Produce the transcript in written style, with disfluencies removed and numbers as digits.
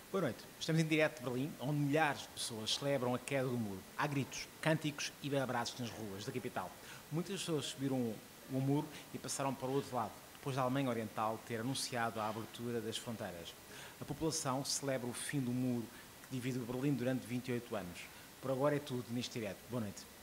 Boa noite. Estamos em direto de Berlim, onde milhares de pessoas celebram a queda do muro. Há gritos, cânticos e abraços nas ruas da capital. Muitas pessoas subiram o muro e passaram para o outro lado, depois da Alemanha Oriental ter anunciado a abertura das fronteiras. A população celebra o fim do muro que divide o Berlim durante 28 anos. Por agora é tudo neste direto. Boa noite.